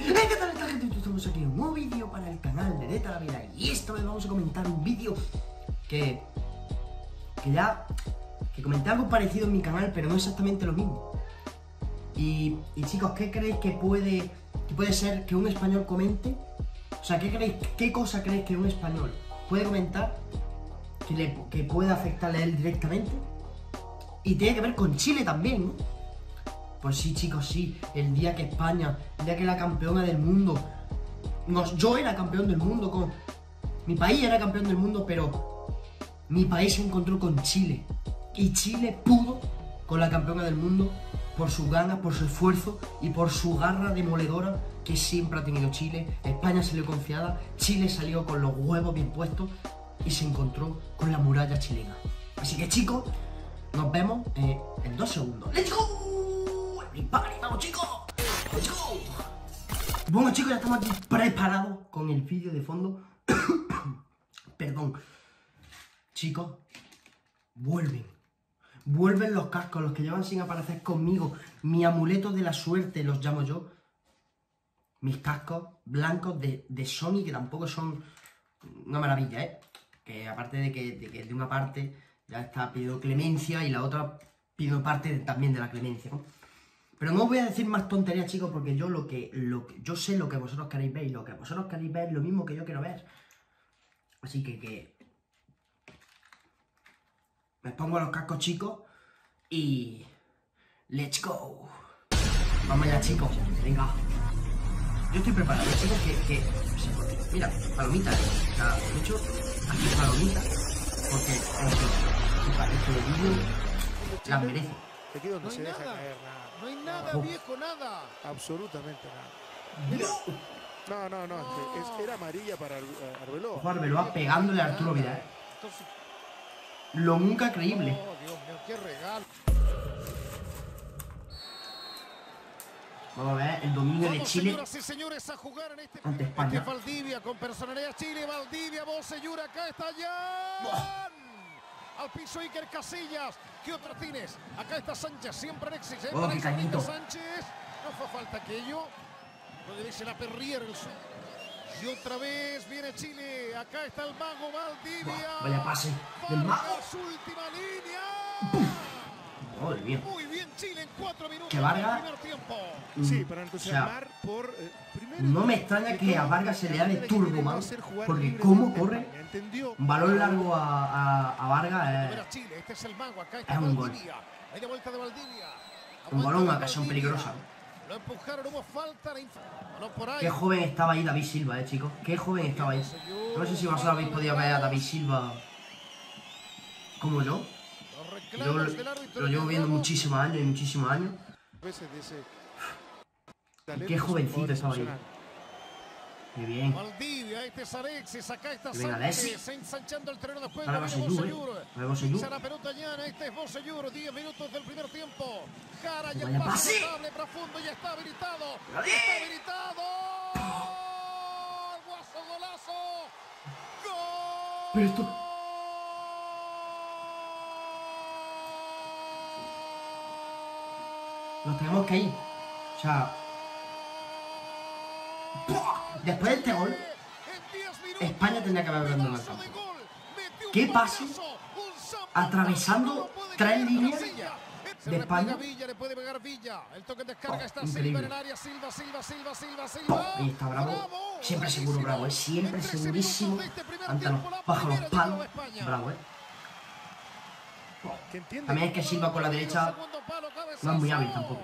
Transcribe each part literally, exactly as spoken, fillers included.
¡Eh, qué tal, gente! Estamos aquí en un nuevo vídeo para el canal de Neta la Vida. Y esta vez vamos a comentar un vídeo que... Que ya... Que comenté algo parecido en mi canal, pero no exactamente lo mismo. Y, y chicos, ¿qué creéis que puede... Que puede ser que un español comente? O sea, ¿qué creéis? ¿Qué cosa creéis que un español puede comentar que, le, que pueda afectarle a él directamente? Y tiene que ver con Chile también, ¿no? Pues sí, chicos, sí. El día que España, el día que la campeona del mundo... Nos, yo era campeón del mundo, con, mi país era campeón del mundo, pero mi país se encontró con Chile. Y Chile pudo con la campeona del mundo por sus ganas, por su esfuerzo y por su garra demoledora que siempre ha tenido Chile. España salió confiada, Chile salió con los huevos bien puestos y se encontró con la muralla chilena. Así que, chicos, nos vemos eh, en dos segundos. ¡Let's go! ¡Everybody! ¡Vamos, chicos! ¡Let's go! Bueno, chicos, ya estamos aquí preparados con el vídeo de fondo. Perdón. Chicos, vuelven. Vuelven los cascos, los que llevan sin aparecer conmigo. Mi amuleto de la suerte, los llamo yo. Mis cascos blancos de, de Sony, que tampoco son una maravilla, ¿eh? Que aparte de que de, que de una parte ya está pidiendo clemencia y la otra pido parte de, también de la clemencia, ¿no? Pero no os voy a decir más tonterías, chicos, porque yo lo que, lo que yo sé lo que vosotros queréis ver y lo que vosotros queréis ver es lo mismo que yo quiero ver. Así que, que me pongo los cascos, chicos, y let's go. Vamos allá, chicos. Venga. Yo estoy preparado, chicos, que, que mira, palomitas, ¿eh? O sea, he hecho aquí palomitas porque este vídeo las merece. Aquí donde no se deja nada, caer nada. no hay nada, no, viejo, nada. Absolutamente nada. Mira. No, no, no, no. Es, era amarilla para Arbeloa. Ojo, Arbeloa pegándole a Arturo Vidal. Entonces, Lo nunca creíble. oh, Dios mío, qué regalo. Vamos a ver el dominio de Vamos, Chile señoras y señores, a jugar en este ante Este España. es Valdivia con personalidad Chile. Valdivia, Bocellur, acá está ya. Al piso Iker Casillas. ¿Qué otro tienes? Acá está Sánchez, siempre Alexis. ¿eh? Oh, qué cañito. Sánchez. No fue falta aquello. Lo que dice la Perrier. El... Y otra vez viene Chile. Acá está el mago Valdivia. Buah, vaya pase del mago. Vargas, última línea. Madre mía. Muy bien Chile en cuatro minutos. Que Vargas, del primer tiempo. Sí, para entusiasmar o sea, por... Eh, primero, no me extraña que a Vargas se le da de turbo, man. Porque cómo corre. Un balón largo a, a, a Vargas es, Chile, este es el mago, acá está es un gol. Valdivia. Hay de vuelta de Valdivia. Un balón a ocasión peligrosa. Lo empujaron, hubo falta. Balón por ahí. Qué joven estaba ahí David Silva, eh, chicos. Qué joven estaba ahí. No sé si vosotros habéis podido ver a David Silva como yo. Yo lo, lo llevo viendo muchísimos años y muchísimos años. Y qué jovencito estaba ahí. Qué bien. Valdivia, este es Alexis, acá está Sánchez, ensanchando el terreno de juego. Ahora Bocellur, eh. Ahora Bocellur. La pelota llana, este es Bocellur, diez minutos del primer tiempo. Jara y el Vaya pase pase. notable, profundo, ya está habilitado. ¡Nadie! Está habilitado. Guaso, golazo. Gol. Pero esto... Nos tenemos que ir. O sea... Después de este gol, España tendría que haber abandonado el campo. ¿Qué pase? Atravesando tres líneas de España. Oh, increíble. Oh, ahí está Bravo. Siempre seguro Bravo, ¿eh? Siempre segurísimo ante los pájaros palos. Bravo, ¿eh? Oh. También es que Silva con la derecha no es muy hábil tampoco.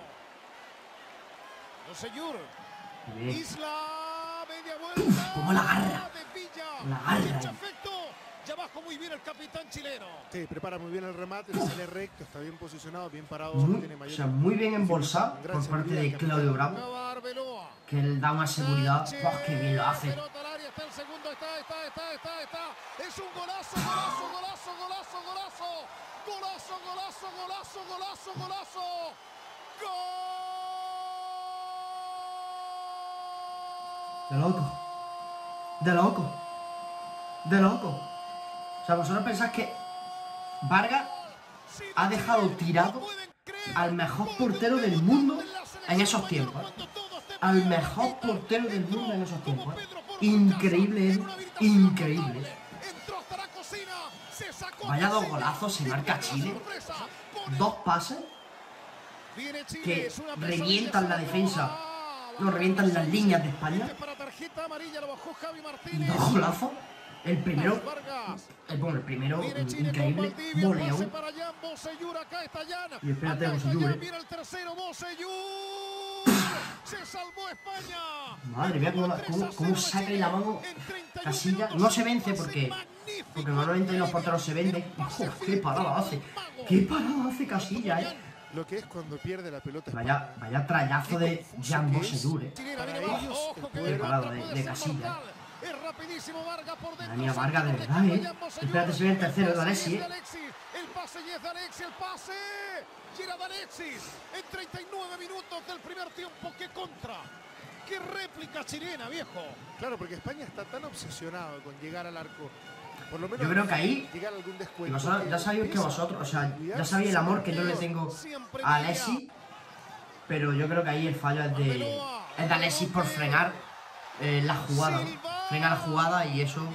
Bien. Uf, como la garra. La garra. Ya bajó muy bien el capitán chileno. Sí, prepara muy bien el remate, le sale recto, está bien posicionado, bien parado. Muy, tiene mayor... o sea, muy bien embolsado por parte de Claudio Bravo. Que él da una seguridad. ¡Oh, qué bien lo hace! Está el segundo, está, está, está, está, está. Es un golazo, golazo, golazo, golazo, golazo. Golazo, golazo, golazo, golazo, golazo. ¡Gol! De loco. De loco. De loco. O sea, vosotros pensáis que Vargas ha dejado tirado al mejor portero del mundo en esos tiempos. al mejor portero del mundo en esos tiempos. ¿eh? Increíble, ¿eh? Increíble. Vaya dos golazos, se marca Chile. Dos pases que revientan la defensa. No, revientan las líneas de España. Y dos golazos. El primero, el, bueno, el primero increíble, voleón. Y espérate, Bosellur, ¿eh? Madre mía, cómo, cómo, cómo saca la mano Casillas. No se vence porque, porque normalmente los porteros se venden. ¡Oh, qué parada hace! ¡Qué parada hace Casillas, eh! Lo que es cuando pierde la pelota. Vaya, vaya trayazo de Jan Bosellur, eh. Qué parada de, de Casillas. Madre mía, Vargas, de verdad, eh. Espérate, se ve el tercero de Alexis, eh. El pase y es de Alexis, el pase. Gira de Alexis en treinta y nueve minutos del primer tiempo. ¡Qué contra! ¡Qué réplica chilena, viejo! Claro, porque España está tan obsesionado con llegar al arco. Por lo menos yo creo que ahí, llegar a algún descuento. Vosotros, ya sabéis que vosotros, o sea, ya sabéis el amor que yo le tengo a Alexis, pero yo creo que ahí el fallo es de, es de Alexis por frenar eh, la jugada, ¿no? Frena la jugada y eso,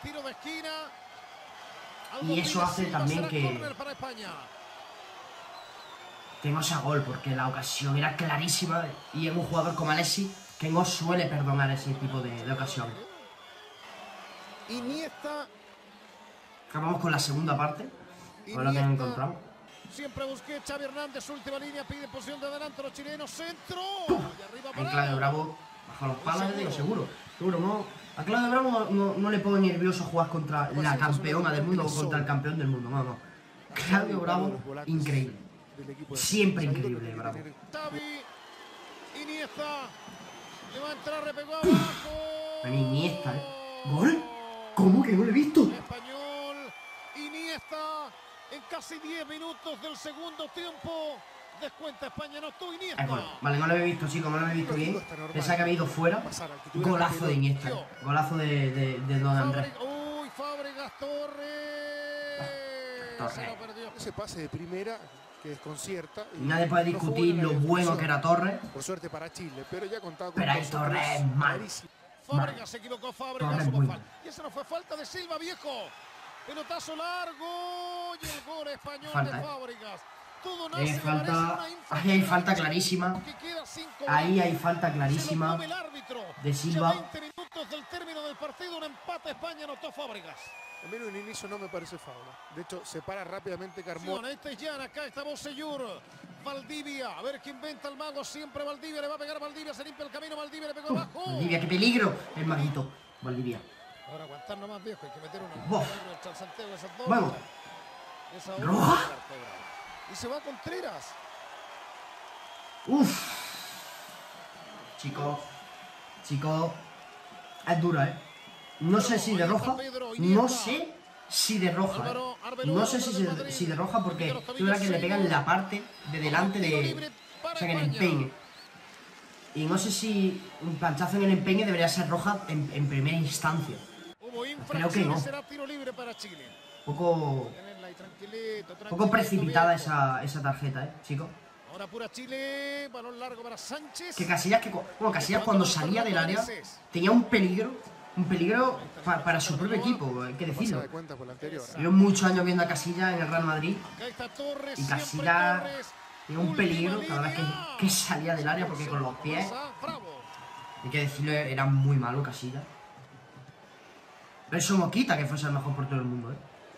y eso hace también que, que no sea gol, porque la ocasión era clarísima y es un jugador como Alexis que no suele perdonar ese tipo de, de ocasiones. Iniesta. Acabamos con la segunda parte. Ahora lo que hemos encontrado. Siempre busqué Xavi Hernández, última línea, pide posición de adelante los chilenos, centro. Y arriba en Claudio Bravo, bajo los palos, le digo, seguro. Seguro, no. A Claudio Bravo no, no, no le pongo nervioso jugar contra la campeona del mundo o contra el campeón del mundo. No, no. Claudio Bravo, increíble. Siempre increíble, Bravo. Xavi, Iniesta. Le va a entrar, le pegó abajo. Iniesta, ¿eh? ¿Gol? ¿Cómo que no lo he visto? Español, Iniesta, en casi diez minutos del segundo tiempo, descuenta España, no tú, Iniesta. Es gol. Vale, no lo he visto, chicos, no lo he visto bien. Pensaba que había ido fuera. Golazo de Iniesta, ¿eh? Golazo de, de, de Don Andrés. Uy, Fábregas, Torres. Torres. Se lo perdió. Ese pase de primera que desconcierta. Nadie puede discutir lo bueno que era Torres. Por suerte para Chile, pero ya contado con. Pero ahí Torres es mal. Fábregas se equivocó, Fábregas. Y esa no fue falta de Silva, viejo. Pelotazo largo y el gol español falta, de Fábregas. Todo nace eh, falta, ahí hay falta clarísima. Ahí hay falta clarísima de Silva. veinte minutos del término del partido, un empate. España anotó Fábregas. A mí en un inicio no me parece falta. De hecho, se para rápidamente Carmona. Este es Jan, acá está Bosellur. Valdivia, a ver qué inventa el mago. Siempre Valdivia, le va a pegar a Valdivia, se limpia el camino. Valdivia le pegó uh, abajo. Valdivia, qué peligro. El maguito, Valdivia. Ahora aguantar nomás, viejo. Hay que meter una. Wow. Vamos. Roja. Y se va Contreras. Uff. Chicos, chicos, es dura, ¿eh? No sé si de roja, no sé si de roja, ¿eh? No sé si, se, si de roja porque es verdad que le pegan la parte de delante de, o sea, que en el empeine. Y no sé si un planchazo en el empeine debería ser roja en, en primera instancia. Creo que no. Poco, poco precipitada esa, esa tarjeta, ¿eh, chicos? Ahora pura Chile, balón largo para Sánchez. Que Casillas, que, bueno, Casillas cuando salía del área tenía un peligro, un peligro pa, para su propio equipo, hay que decirlo. Llevo muchos años viendo a Casillas en el Real Madrid y Casillas tenía un peligro cada vez que, que salía del área porque con los pies, hay que decirlo, era muy malo Casillas. Pero eso no quita que fuese el mejor portero del mundo, ¿eh?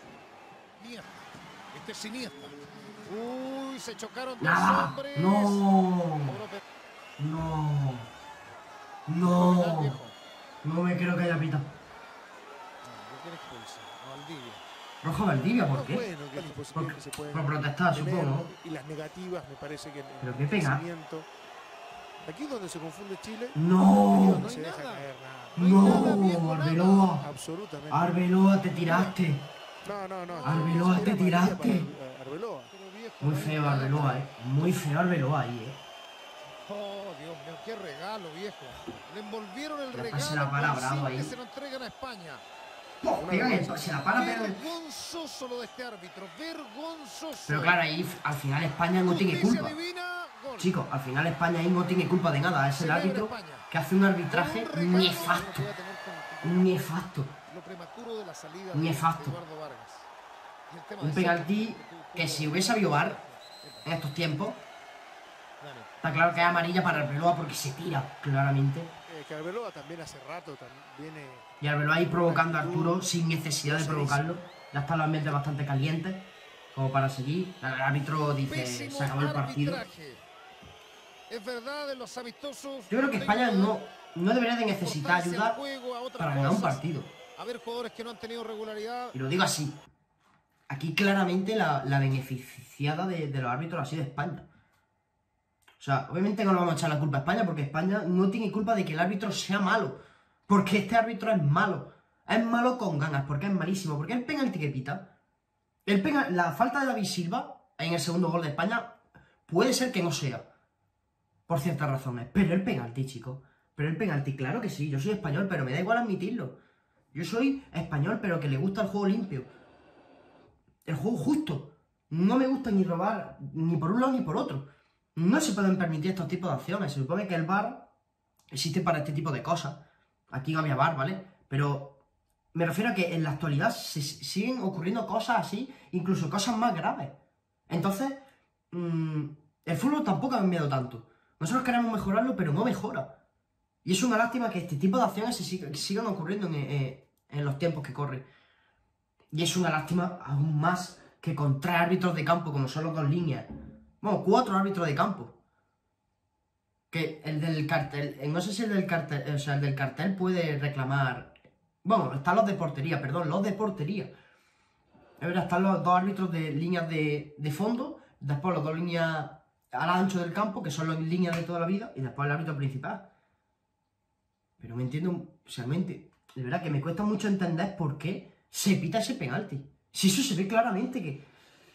Este es Iniesta. Uy, se chocaron dos Nada. hombres. No. No. No. No me creo que haya pitado. Roja Valdivia, ¿por qué? Bueno, que por, se pueden por protestar, tener, supongo. Y las negativas me parece que... Pero qué pena. Aquí es donde se confunde Chile. No. No se deja caer nada. No, Arbeloa. Absolutamente. Arbeloa, te tiraste. No, no, no. Arbeloa, te tiraste. Arbeloa. Muy feo Arbeloa, eh. Muy feo Arbeloa ahí, eh. Oh, Dios mío, qué regalo, viejo. Le envolvieron el regalo. Se la para Bravo ahí. Se lo entregan a España. Oh, pegan el, se la para, pero... Vergonzoso lo de este árbitro, vergonzoso. Pero claro, ahí al final España no tiene culpa. Divina, Chicos, al final España ahí no tiene culpa de nada. Es el árbitro que hace un arbitraje nefasto. Nefasto. Nefasto. Un penalti que si hubiese habido V A R en estos tiempos, está claro que es amarilla para Arbeloa porque se tira claramente. Eh, que Arbeloa también hace rato viene... Y Arbeloa ahí provocando a Arturo sin necesidad de provocarlo. Ya están los ambientes bastante calientes como para seguir. El árbitro dice, se acabó el partido. Es verdad, en los amistosos... Yo creo que España no, no debería de necesitar ayuda para ganar un partido. A ver, jugadores que no han tenido regularidad. Y lo digo así. Aquí claramente la, la beneficiada de, de los árbitros ha sido España. O sea, obviamente no le vamos a echar la culpa a España porque España no tiene culpa de que el árbitro sea malo. Porque este árbitro es malo. Es malo con ganas, porque es malísimo. Porque el penalti que pita, el penal, la falta de David Silva en el segundo gol de España puede ser que no sea. Por ciertas razones. Pero el penalti, chicos. Pero el penalti, claro que sí. Yo soy español, pero me da igual admitirlo. Yo soy español, pero que le gusta el juego limpio. El juego justo. No me gusta ni robar ni por un lado ni por otro. No se pueden permitir estos tipos de acciones. Se supone que el V A R existe para este tipo de cosas. Aquí no había V A R, ¿vale? Pero me refiero a que en la actualidad se siguen ocurriendo cosas así, incluso cosas más graves. Entonces, mmm, el fútbol tampoco ha cambiado tanto. Nosotros queremos mejorarlo, pero no mejora. Y es una lástima que este tipo de acciones se sigan, sigan ocurriendo en, en, en los tiempos que corren. Y es una lástima aún más que con tres árbitros de campo, como son los dos líneas. Bueno, cuatro árbitros de campo. Que el del cartel, no sé si el del cartel, o sea, el del cartel puede reclamar... Bueno, están los de portería, perdón, los de portería. Es verdad, están los dos árbitros de líneas de, de fondo, después los dos líneas al ancho del campo, que son las líneas de toda la vida, y después el árbitro principal. Pero me entiendo, o sea, me entiendo, de verdad que me cuesta mucho entender por qué se pita ese penalti. Si eso se ve claramente que...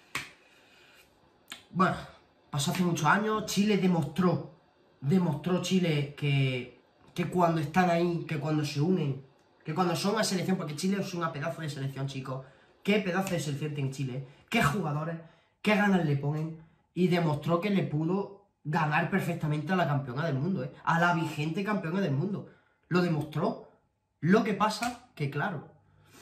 Bueno, pasó hace muchos años, Chile demostró, demostró Chile que, que cuando están ahí, que cuando se unen, que cuando son una selección, porque Chile es una pedazo de selección, chicos. Qué pedazo de selección tiene Chile, qué jugadores, qué ganas le ponen, y demostró que le pudo ganar perfectamente a la campeona del mundo, ¿eh? A la vigente campeona del mundo. Lo demostró. Lo que pasa que, claro,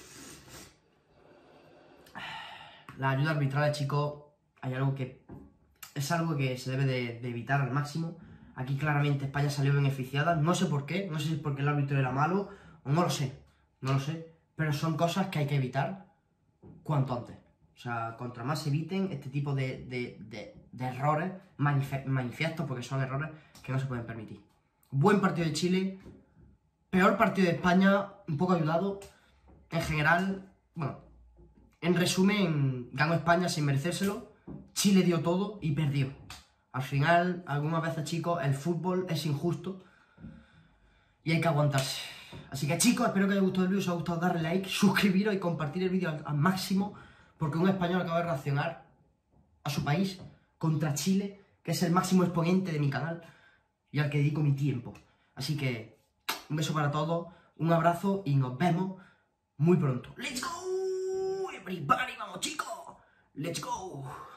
la ayuda arbitral, chicos, hay algo que es algo que se debe de, de evitar al máximo. Aquí claramente España salió beneficiada, no sé por qué, no sé si es porque el árbitro era malo, o no lo sé, no lo sé, pero son cosas que hay que evitar cuanto antes. O sea, contra más se eviten este tipo de, de, de, de errores manifiestos, porque son errores que no se pueden permitir. Buen partido de Chile, peor partido de España, un poco ayudado. En general, bueno, en resumen, ganó España sin merecérselo. Chile dio todo y perdió. Al final, algunas veces, chicos, el fútbol es injusto y hay que aguantarse. Así que, chicos, espero que os haya gustado el vídeo. Si os ha gustado, darle like, suscribiros y compartir el vídeo al, al máximo, porque un español acaba de reaccionar a su país contra Chile, que es el máximo exponente de mi canal y al que dedico mi tiempo. Así que, un beso para todos, un abrazo y nos vemos muy pronto. ¡Let's go! ¡Everybody! ¡Vamos, chicos! ¡Let's go!